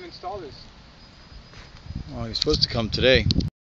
install this? Well, he's supposed to come today.